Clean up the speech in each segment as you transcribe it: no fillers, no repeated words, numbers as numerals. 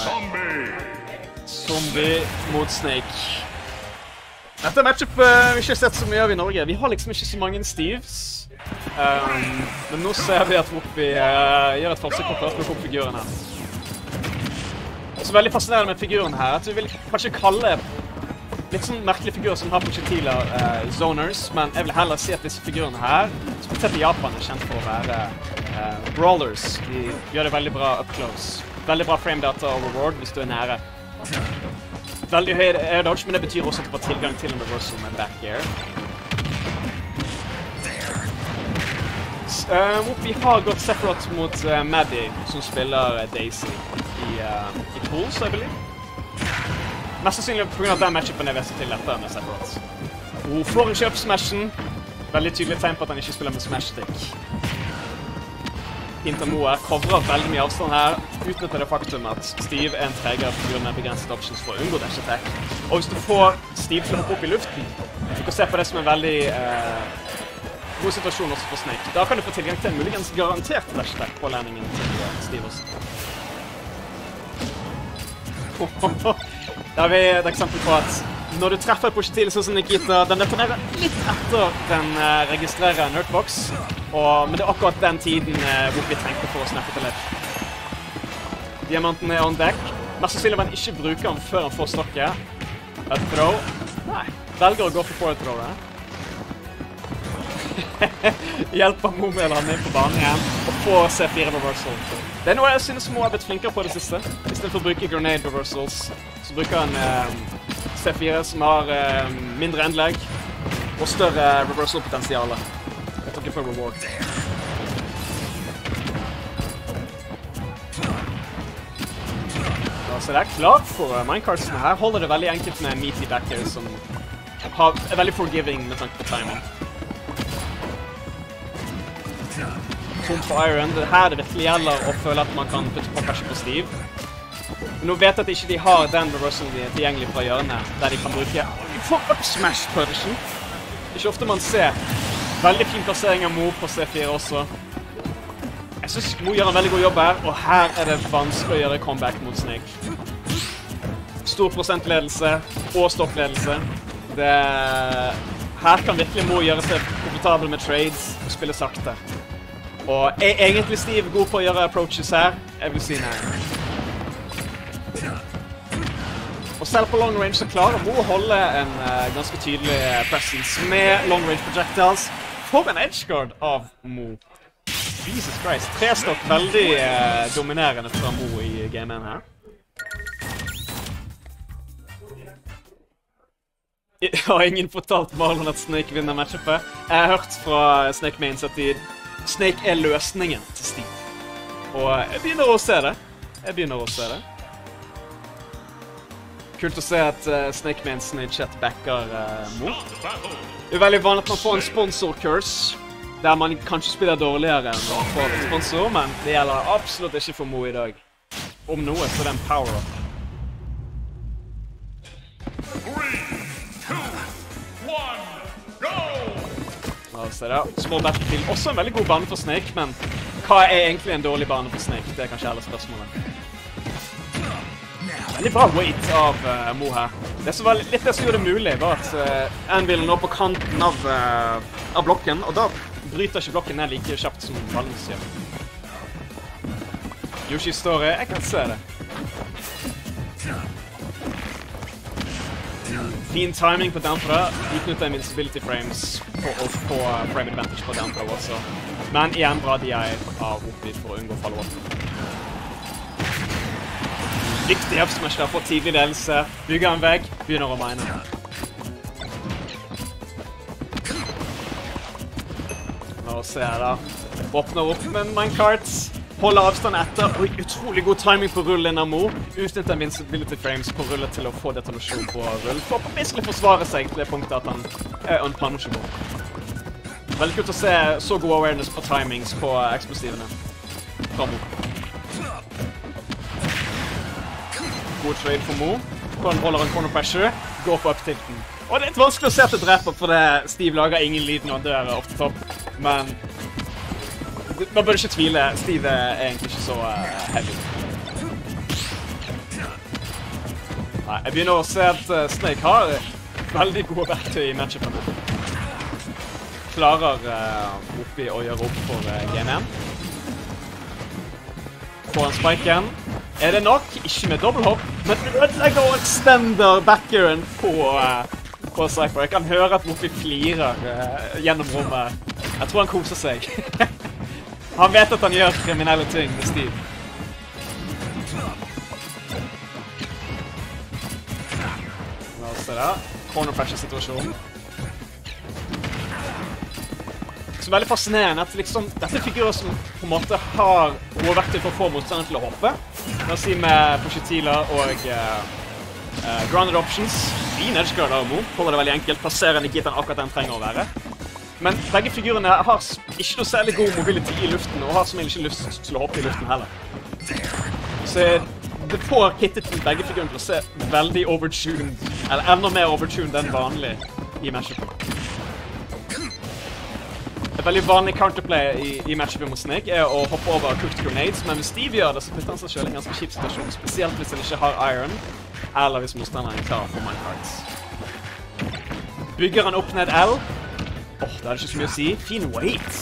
Zombie mot Snake. Dette er matchup vi ikke har sett så mye av i Norge. Vi har liksom ikke så mange Steves. Men nå ser vi at Whoopi gjør et forsøk på å plukke opp figuren her. Og så veldig fascinerende med figuren her, at vi vil kanskje kalle litt sånn merkelige figurer som har prosjektiler zoners, men jeg vil heller si at disse figurene her, spesielt i Japan, er kjent for å være brawlers. De gjør det veldig bra up close. Veldig bra frame data og reward hvis du er nære. Veldig høy air dodge, men det betyr også at du får tilgang til en reversal med back air. Vi har gått Sephiroth mot Maddie, som spiller Daisy i Pools, I believe. Mest sannsynlig på grunn av den matchupen jeg vet til lettere med Sephiroth. Hun får ikke opp smashen. Veldig tydelig tegn på at han ikke spiller med smash stick. Hintamoa coverer veldig mye avstand her, utnytter det faktum at Steve er en treger på grunn av begrenset options for å unngå dash attack. Og hvis du får Steve til å hoppe opp i luften, du kan se på det som en veldig god situasjon også for Snake. Da kan du få tilgang til en muligens garantert dash attack på landingen til Steve også. Da har vi et eksempel på at når du treffer et prosjektil sånn som Nikita, den detonerer litt etter den registrerer en hurtbox, men det er akkurat den tiden hvor vi trengte for å snappe til litt. Diamanten er on deck. Mest sannsynlig man ikke bruker den før han får stokket. Et throw. Nei, velger å gå for forward throw der. Hjelper Mo med å lande inn på banen igjen og få C4 reversal. Det er noe jeg synes Mo har blitt flinkere på det siste. I stedet for å bruke grenade reversals, så bruker han C4 som har mindre endlegg og større reversal-potensialet. Jeg takker for reward. Så det er klart for Minecartsen her. Holder det veldig enkelt med meaty backer som er veldig forgiving med tanke på timing. Tom for Iron, det er her det virkelig gjelder å føle at man kan putte på pressure på Steve. Men nå vet jeg at ikke de har den reversalen tilgjengelig fra hjørnet, der de kan bruke for up smash position. Ikke ofte man ser veldig fin plassering av Mo på C4 også. Jeg synes Mo gjør en veldig god jobb her, og her er det vanskelig å gjøre comeback mot Snake. Stor prosentledelse og stoppledelse. Her kan virkelig Mo gjøre seg komfortabel med trades og spille sakte. Og er egentlig Steve god på å gjøre approaches her? Jeg vil si nei. Og selv på long range så klarer Mo å holde en ganske tydelig presence med long range projectiles. For en edgeguard av Mo. Jesus Christ. 3-stock veldig dominerende fra Mo i gamen her. Har ingen fortalt Marlon at Snake vinner matchupet? Jeg har hørt fra Snake Mains at Snake er løsningen til Steve. Og jeg begynner å se det. Kult å se at Snake Mainsen i chat backer Mo. Det er veldig vanlig at man får en sponsor-curse, der man kanskje spiller dårligere enn å få en sponsor, men det gjelder absolutt ikke for Mo i dag. Om noe, så det er en power-up. 3, 2, 1, go! Så det er små battlefield. Også en veldig god bane for Snake, men hva er egentlig en dårlig bane for Snake? Det er kanskje hele spørsmålet. Veldig bra weight av Mo her. Det som var litt det som gjorde det mulig, var at Anvil nå på kanten av blokken, og da bryter ikke blokken ned like kjapt som Valens gjør. Yoshi Story, jeg kan se det. Fin timing på downthrow, utnytter invincibility frames for å få frame advantage på downthrow også. Men igjen bra DI av Whoopi for å unngå follow-up. Viktig up-smash der, får tidlig ledelse, bygger en vegg, begynner å mine. Nå ser jeg da, åpner opp med minecarts. Holder avstand etter, og utrolig god timing på rullen av Mo. Utnytter invincibility frames på rullet til å få detonasjon på rull. For å virkelig forsvare seg til det punktet at han er unpunishable. Veldig kult å se så god awareness på timings på eksplosivene fra Mo. God trade for Mo. Han holder en corner pressure, går på up-tilten. Og det er litt vanskelig å se at det dreper, for Steve lager ingen lyd når han dør off the top. Men man bør ikke tvile, Steve er egentlig ikke så heavy. Nei, jeg begynner å se at Snake har veldig gode verktøy i matchupene. Klarer oppi å gjøre opp for Game 1. Får han spiken. Er det nok? Ikke med dobbelthopp, men ødelegger og extender backeren på Cypher. Jeg kan høre at Whoopi flirer gjennom rommet. Jeg tror han koser seg. Han vet at han gjør kriminelle ting med Steve. La oss se da. Corner pressure-situasjonen. Så veldig fascinerende at liksom, dette er figurer som på en måte har gode verktøy for å få motstanderen til å hoppe. La oss si med Pushetila og grounded options. Fin edgeguard av Mo. Holder det veldig enkelt. Plasserer han ikke gitt han akkurat den trenger å være. Men begge figurene har ikke noe særlig god mobility i luften, og har som egentlig ikke lyst til å hoppe i luften heller. Så det får kittet til begge figurene til å se veldig overtuned, eller enda mer overtuned enn vanlig i matchupen. Et veldig vanlig counterplay i matchupen mot Snake er å hoppe over cooked grenades, men hvis Steve gjør det, så putter han seg selv i en ganske kjip situasjon, spesielt hvis han ikke har iron, eller hvis motstanderen klarer for minecarts. Bygger han opp ned L? Det er ikke så mye å si. Fin wait!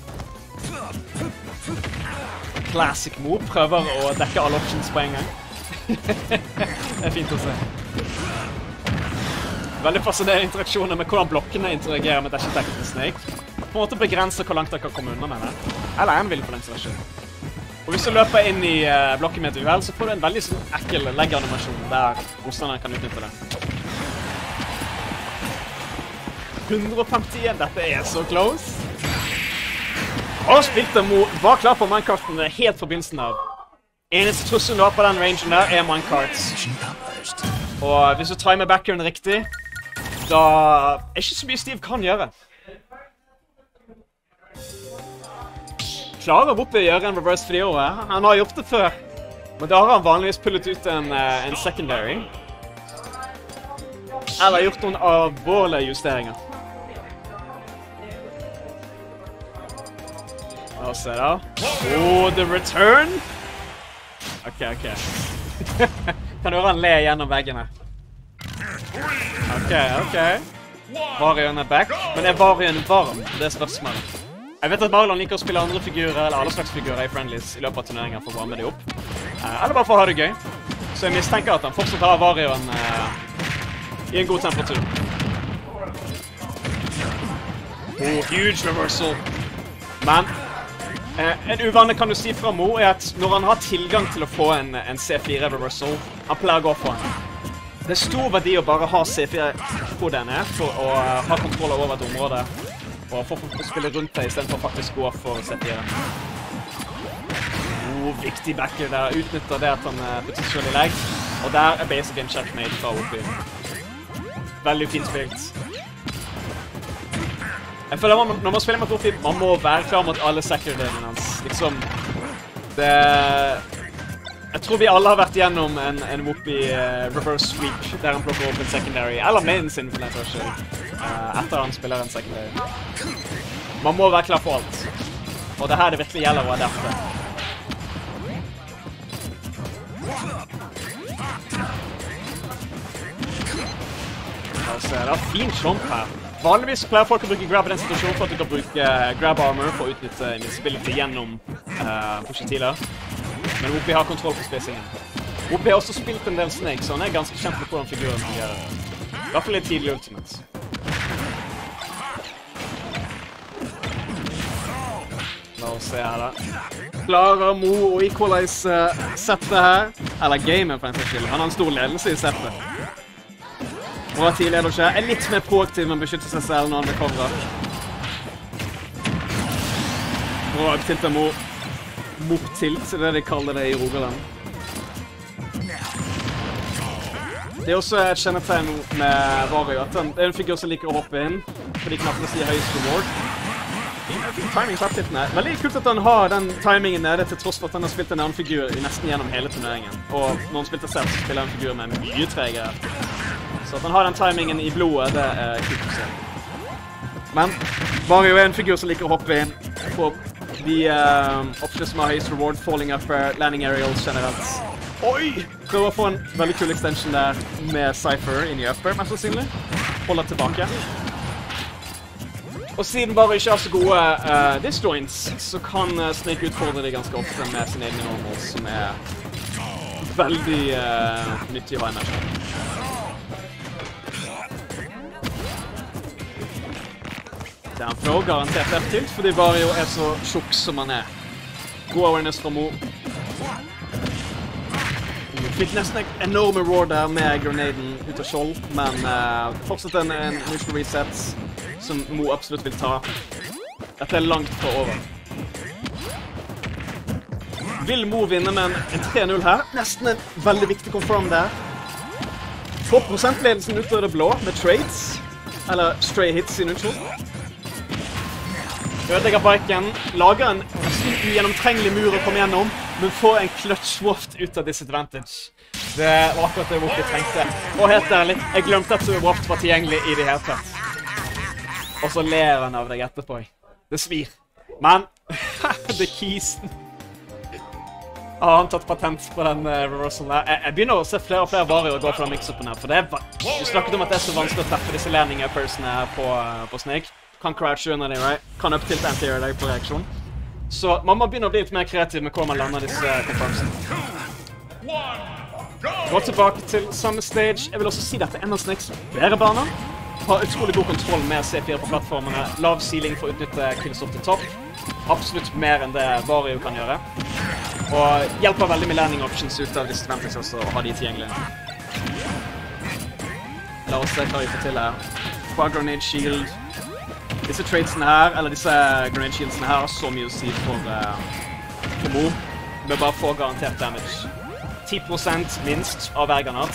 Classic move, prøver å dekke alle options på en gang. Det er fint å se. Veldig fascinerende interaksjoner med hvordan blokkene interagerer med dash attack til Snake. På en måte begrenser hvor langt jeg kan komme unna med det. Eller en vil for den situasjonen. Og hvis du løper inn i blokken med et uhell, så får du en veldig sånn ekkel legg-animasjon der motstanderen kan utnytte det. 151, dette er så close. Og spilte Mo, var klar på minecarten helt fra begynnelsen av. Eneste trusselen du har på den rangen der er minecarts. Og hvis du timer background riktig, da er ikke så mye Steve kan gjøre. Klarer Whoopi å gjøre en reverse 3-år. Han har gjort det før. Men da har han vanligvis pullet ut en secondary. Eller gjort noen alvorlige justeringer. La oss se da. The return! Ok. Kan du høre han le gjennom veggene? Ok. Varian er back. Men er Varian varm? Det er spørsmålet. Jeg vet at Marlon liker å spille andre figurer, eller alle slags figurer i Friendlies i løpet av turneringer for å varme de opp. Eller bare for å ha det gøy. Så jeg mistenker at han fortsatt har Varian i en god temperatur. Huge reversal. Men en uvane kan du si fra Mo er at når han har tilgang til å få en C4 reversal, han pleier å gå for den. Det er stor verdi å bare ha C4 hvor den er, for å ha kontroll over et område. Og for å spille rundt det i stedet for å faktisk gå for C4. Viktig backer der. Utnytter det at han putter selv i legg. Og der er basic en checkmate fra Whoopi. Veldig fint spilt. Jeg føler når man spiller mot Whoopi, man må være klar mot alle secondary-ene hans. Liksom, det... Jeg tror vi alle har vært gjennom en Whoopi reverse sweep, der han plukker opp en secondary, eller main sin for den saks skyld, etter han spiller en secondary. Man må være klar for alt. Og det her det virkelig gjelder å adapte. La oss se, det er fin slump her. Vanligvis pleier folk å bruke grab i den situasjonen for at du kan bruke grab armor for å utnytte invisibility gjennom Pushetila. Men Whoopi har kontroll på spacingen. Whoopi har også spilt en del Snake, så han er ganske kjent med hvordan figuren fungerer. I hvert fall litt tidlig ultimate. La oss se her da. Klarer Mo å equalize settet her? Eller gamet for en saks skyld. Han har en stor ledelse i settet. Bra tidleder ikke. Er litt mer proaktiv med å beskytte seg selv når han recovrer. Bra tilt av Mo. Mop-tilt, det er det de kaller det i Rogaland. Det er også et kjennetegn med Vario, at det er en figur som liker å hoppe inn, fordi knappene sier høyest reward. Fin timing satt litt ned. Veldig kult at han har den timingen nede til tross for at han har spilt en annen figur nesten gjennom hele turneringen. Og når han spilte selv, så spiller han en figur med mye tregere. Så at han har den timingen i blodet, det er kult å se. Men Vario er en figur som liker å hoppe inn på de optionene som har høyest reward, falling upper, landing aerials generelt. Oi! Prøver å få en veldig kul extension der med Cypher inn i upper, mest sannsynlig. Holder tilbake. Og siden bare ikke har så gode disjoints, så kan Snake utfordre de ganske ofte med sine egne normals, som veldig nyttig å ha i matchen. Den får garantert F-tilt, fordi Vario så tjukk som han God awareness fra Mo. Fikk nesten en enorme roar der med grenaden ut av skjold, men fortsatt en neutral reset som Mo absolutt vil ta. Dette langt fra over. Vil Mo vinne med en 3-0 her? Nesten en veldig viktig confirm der. Får prosentledelsen ut av det blå med trades, eller stray hits i neutral. Ødelegger biken, lager en ugjennomtrengelig mur å komme gjennom, men får en clutch waft ut av disadvantage. Det var akkurat det Whoopi trengte. Og helt ærlig, jeg glemte at waft var tilgjengelig i det hele tatt. Og så ler han av deg etterpå. Det svir. Men, det kisen. Har han tatt patent på den reversalen der? Jeg begynner å se flere og flere Vario gå fra mix-upen her, for du snakket om at det så vanskelig å treffe disse landing-uppers-ene her på Snake. Kan crouch under dem, right? Kan up tilt anti-air deg på reaksjon. Så man må begynne å bli litt mer kreativ med hvor man lander disse confirmsene. Gå tilbake til samme stage. Jeg vil også si dette en av Snakes bedre baner. Har utrolig god kontroll med C4 på plattformene. Lav ceiling for å utnytte kills opp til topp. Absolutt mer enn det Vario kan gjøre. Og hjelper veldig med landing options ut av disadvantage også, å ha de tilgjengelige. La oss se hva vi får til her. Quad grenade shield. Disse tradesene her, eller disse grenade shieldsene her, har så mye å si for Mo. Vi bare får garantert damage. 10% minst av hver granat.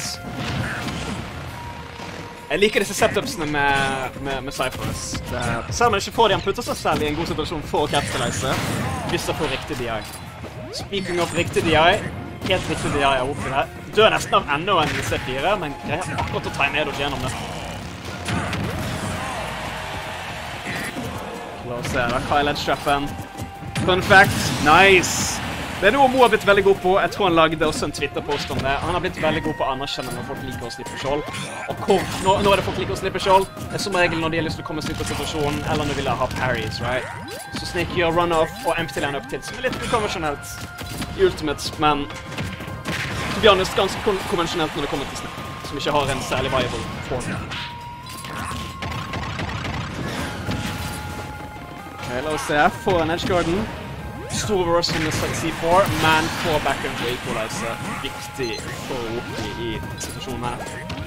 Jeg liker disse setupsene med Cyphers. Selv om jeg ikke får de, han putter seg selv i en god situasjon for å capitalize, hvis jeg får riktig DI. Speaking of riktig DI, helt riktig DI er oppi der. Dør nesten av enda en C4, men greier akkurat å ta ned og gjennom det. La oss se da, Kyle Edge-trappen. Fun fact, nice! Det noe Mo har blitt veldig god på. Jeg tror han lagde også en Twitter-post om det. Han har blitt veldig god på å anerkjenne når folk liker å slippe skjold. Og når er det folk liker å slippe skjold? Det som regel når de har lyst til å komme seg ut av situasjonen, eller når de vil ha parries, right? Så Snake gjør run-off og empty land up til, som litt konvensjonelt i Ultimate, men to be honest, ganske konvensjonelt når det kommer til Snake, som ikke har en særlig viable form. La oss se, får en edgeguarden. Stor reversal med C4, men får backhand for equalizer. Viktig for Whoopi i situasjonen her.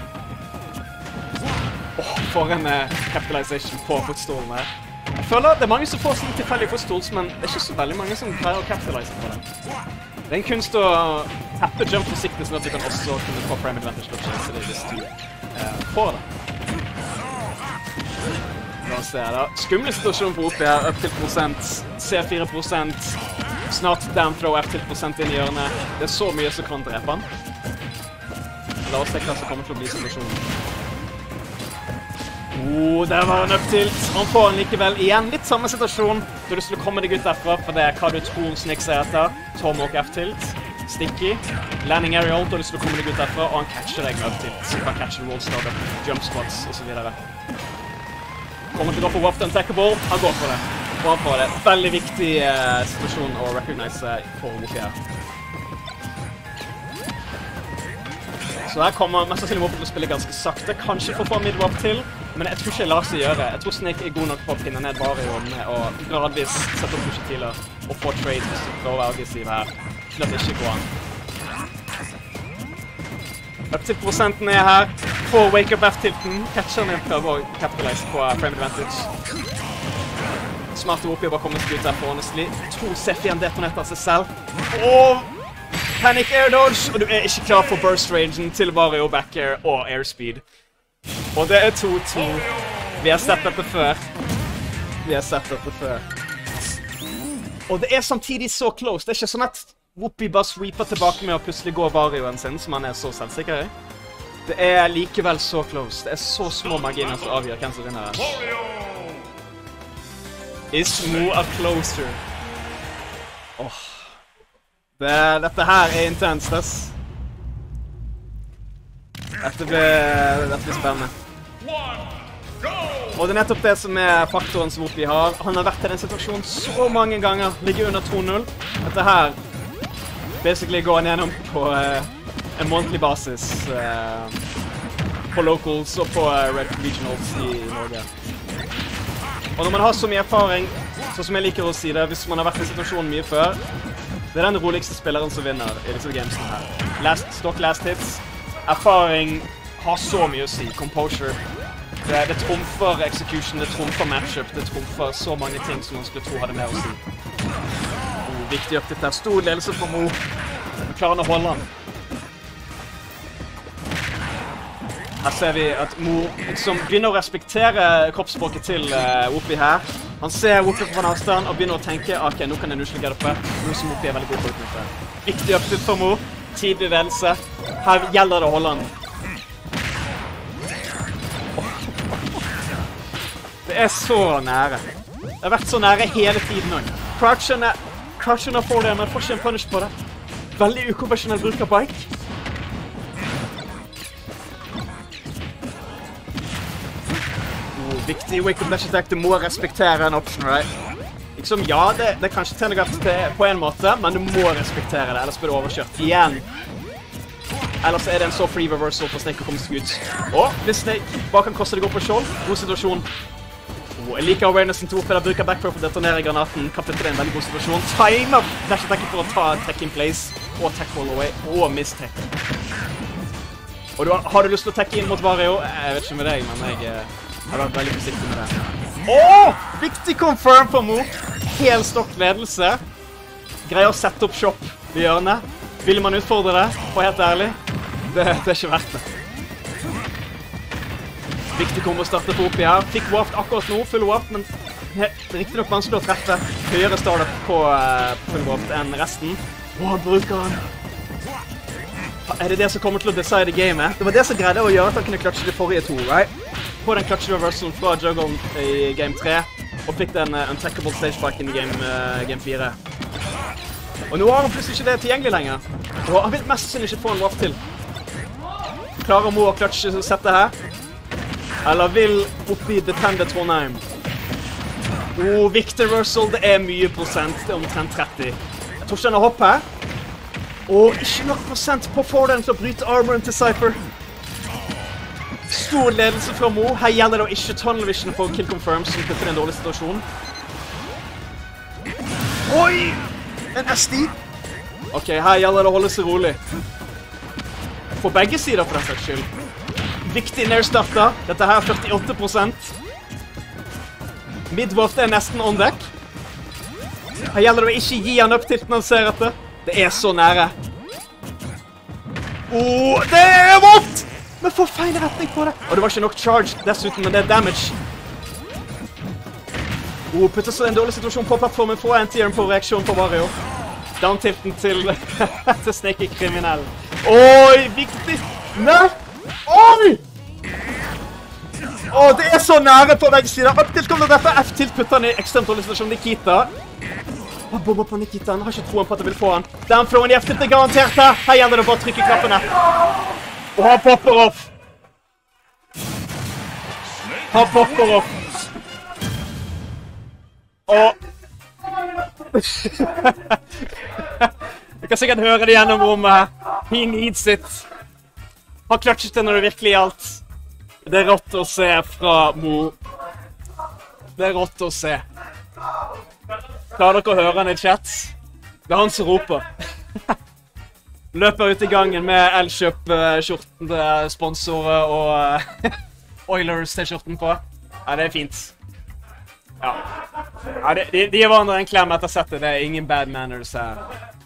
For en capitalization på footstolen her. Jeg føler det er mange som får sånn tilfeldig footstols, men det er ikke så veldig mange som greier å capitalize på det. Det er en kunst å tappe jump forsiktig, sånn at du kan også kunne få frame advantage på chase det hvis du får det. La oss se da. Skumle situasjon på Whoopi her, up til prosent, C4%, snart down throw F til prosent inn i hjørnet. Det er så mye som kan drepe han. La oss se hva som kommer til å bli situasjonen. Der var han up tilt. Han får han likevel igjen litt samme situasjon. Du har lyst til å komme deg ut derfra, for det er hva du tror Snake ser etter. Tomahawk F tilt, sticky, landing aerial, du har lyst til å komme deg ut derfra, og han catcher deg med up tilt. Så du kan catche roll startup, jump spots og så videre. Kommer til å gå for waft untackable, han går for det. Og han får det. Veldig viktig situasjon å recognize for Whoopi her. Så her kommer mest sannsynlig Whoopi til å spille ganske sakte. Kanskje få få mid-wap til, men jeg tror ikke det lar seg gjøre. Jeg tror Snake er god nok på å pinne ned Vario med å gradvis sette opp prosjektiler og få trades hvis du prøver å være aggressiv her. Til at det ikke går an. Up til prosenten er her. Får wake up F-tilten. Catcher ned prøver å capitalize på frame advantage. Smart Whoopi bare kommer seg ut der for honestly. To C4 detoneter seg selv. Og panic air dodge. Og du er ikke klar for burst rangen til Vario back air og airspeed. Og det er 2-2. Vi har sett dette før. Og det er samtidig så close. Det er ikke sånn at Whoopi bare sweeper tilbake med å plutselig gå Varioen sin, som han er så selvsikker i. Det er likevel så close. Det er så små marginer som avgjør hvem som vinner her. Is Mo a closer? Dette her er intenst, ass. Dette blir spennende. Og det nettopp det som faktoren som Whoopi har. Han har vært i den situasjonen så mange ganger. Ligger under 2-0. Dette her basically går han gjennom på en månedlig basis. På locals og på Red Regionals i Norge. Og når man har så mye erfaring, sånn som jeg liker å si det, hvis man har vært i situasjonen mye før, det den roligste spilleren som vinner i disse gamesene her. Stock last hits. Erfaring har så mye å si. Composure. Det trumfer execution, det trumfer matchup, det trumfer så mange ting som man skulle tro hadde mer å si. Viktig opp dette. Stor ledelse for Mo. Klarer han å holde han. Her ser vi at Mo liksom begynner å respektere kroppsspråket til Whoopi her. Han ser Whoopi på en avstand og begynner å tenke, ok, nå kan jeg nusle get oppe. Nå som Whoopi veldig god på utnytte. Viktig opptitt for Mo. Tidlig ledelse. Her gjelder det å holde han. Det så nære. Det har vært så nære hele tiden også. Crouchen er for det, men får ikke en punish på det. Veldig ukonvensjonell bruk av bike. Viktig wake-up dash attack, du må respektere en option, right? Liksom, ja, det kanskje telegraf på en måte, men du må respektere det, ellers blir du overkjørt igjen. Ellers det en så free reversal for Snake å komme seg ut. Og hvis Snake bak han krosser det går på skjold, god situasjon. Jeg liker awarenessen til Whoopi, da bruker backfire for å detonere granaten. Kapitlet en veldig god situasjon. Timer dash attack for å ta tech in place, og tech all away, og miss-tech. Og har du lyst til å tech inn mot Wario? Jeg vet ikke med deg, men jeg har vært veldig forsiktig med det. Viktig confirm for Mo. Helt stokk ledelse. Greier å sette opp shop ved hjørnet. Vil man utfordre det, for helt ærlig? Det ikke verdt det. Viktig kombo å starte for Whoopi her. Fikk waft akkurat nå, full waft, men det riktig nok vanskelig å treffe. Høyere startup på full waft enn resten. Han bruker han. Det det som kommer til å decide gamet? Det var det som greide å gjøre at han kunne klutche de forrige to, right? På den clutch reversalen fra Juggle i game 3, og fikk den untackable stagebacken i game 4. Og nå har han plutselig ikke det tilgjengelig lenger. Og han vil mest sannsynlig ikke få en waft til. Klarer Mo å clutche settet her? Eller vil Whoopi defende Trondheim? Viktig reversal, det mye prosent, det omtrent 30. Jeg tror ikke han har hopp her. Og ikke nok prosent på fordelen til å bryte armoren til Cypher. Stor ledelse fra Mo. Her gjelder det å ikke tunnel vision for kill confirm, som putter en dårlig situasjon. Oi! En SD. Ok, her gjelder det å holde seg rolig. På begge sider for den saks skyld. Viktig nairstarter. Dette her 48%. Midwaft nesten on deck. Her gjelder det å ikke gi han opp til når han ser etter. Det så nære. Det waft! Men får feil retning på det. Og det var ikke nok charge dessuten, men det damage. Putter så en dårlig situasjon på plattformen for anti-air på reaksjon på Wario. Down-tilten til Snake kriminell. Oi, viktig. Nei! Oi! Det så nære på begge sider. Up-tilt kommer derfor F-tilt putter han i ekstremt dårlig situasjon. Nikita. Han bomber på Nikita. Han har ikke troen på at det vil få han. Down-throwen i F-tilt garantert her. Her gjelder det bare å trykke knappene. Og han popper off. Han popper off. Du kan sikkert høre det gjennom rommet her. He needs it. Han kløtsjet det når det virkelig gjaldt. Det rått å se fra Mo. Det rått å se. Klarer dere å høre han i chat? Det han som roper. Løper ut i gangen med Elkjøp-skjorten til sponsorer og Oilers-skjorten på. Ja, det fint. Ja. De var andre en klem etter settet. Det ingen bad manners her.